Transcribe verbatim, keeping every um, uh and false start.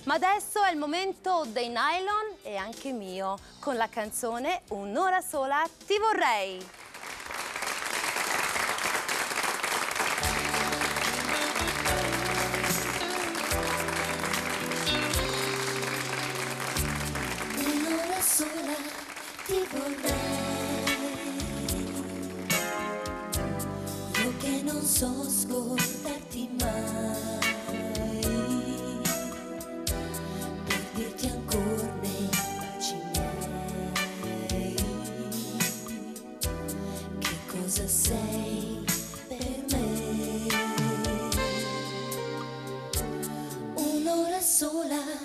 Ma adesso è il momento dei Nylon e anche mio, con la canzone Un'ora sola ti vorrei. Un'ora sola ti vorrei, io che non so scordarti mai, per dirti ancora nei baci miei che cosa sei per me. Un'ora sola